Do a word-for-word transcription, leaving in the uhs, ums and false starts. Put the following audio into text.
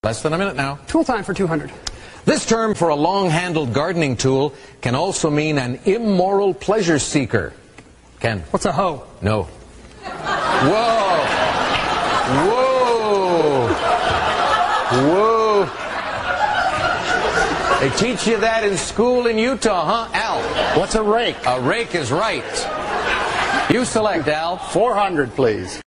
Less than a minute now. Tool time for two hundred. This term for a long-handled gardening tool can also mean an immoral pleasure seeker. Ken? What's a hoe? No. Whoa! Whoa! Whoa! They teach you that in school in Utah, huh, Al? What's a rake? A rake is right. You select, Al. four hundred, please.